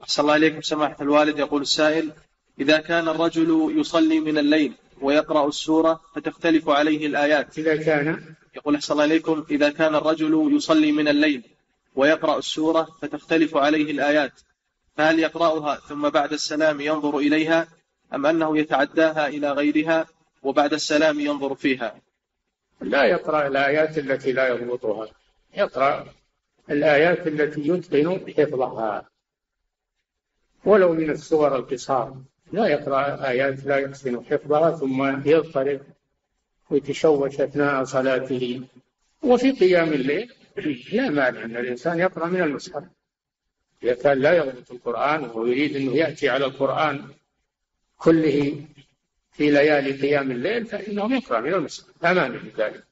أحسن الله إليكم سماحة الوالد. يقول السائل: إذا كان الرجل يصلي من الليل ويقرأ السورة فتختلف عليه الآيات. يقول أحسن الله إليكم: إذا كان الرجل يصلي من الليل ويقرأ السورة فتختلف عليه الآيات، فهل يقرأها ثم بعد السلام ينظر إليها، أم أنه يتعداها إلى غيرها وبعد السلام ينظر فيها؟ لا يقرأ الآيات التي لا يضبطها، يقرأ الآيات التي يتقن حفظها ولو من السور القصار. لا يقرأ آيات لا يحسن حفظها ثم يضطرب ويتشوش أثناء صلاته. وفي قيام الليل لا مانع أن الإنسان يقرأ من المصحف إذا كان لا يضبط القرآن ويريد أنه يأتي على القرآن كله في ليالي قيام الليل، فإنه يقرأ من المصحف، لا مانع من ذلك.